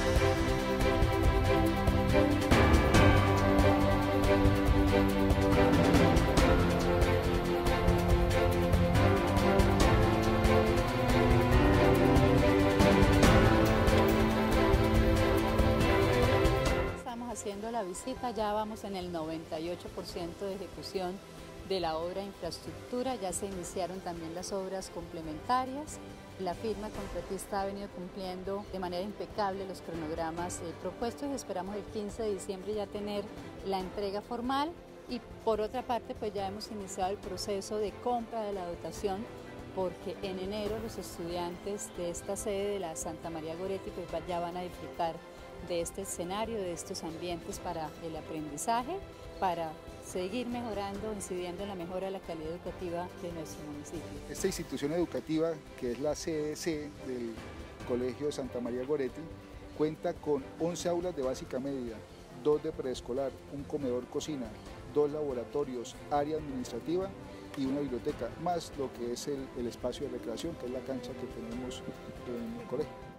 Haciendo la visita, ya vamos en el 98% de ejecución de la obra de infraestructura, ya se iniciaron también las obras complementarias, la firma contratista ha venido cumpliendo de manera impecable los cronogramas propuestos y esperamos el 15 de diciembre ya tener la entrega formal y por otra parte pues ya hemos iniciado el proceso de compra de la dotación porque en enero los estudiantes de esta sede de la Santa María Goretti pues ya van a disfrutar de este escenario, de estos ambientes para el aprendizaje, para seguir mejorando, incidiendo en la mejora de la calidad educativa de nuestro municipio. Esta institución educativa, que es la CDC del Colegio Santa María Goretti, cuenta con 11 aulas de básica media, 2 de preescolar, un comedor cocina, 2 laboratorios, área administrativa y una biblioteca, más lo que es el espacio de recreación, que es la cancha que tenemos en el colegio.